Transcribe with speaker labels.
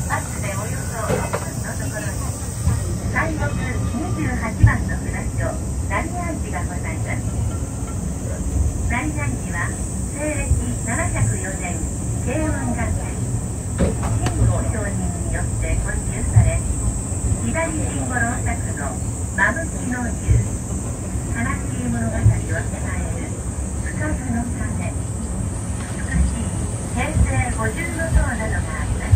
Speaker 1: バスでおよそ1分のところに西国28番の札所成合寺がございます。成合寺は西暦704年慶雲元年神保上人によって建立され、左新五郎作のマムキの竜、悲しい物語を唱えるつかずの鐘、美しい平成50の塔などがあります。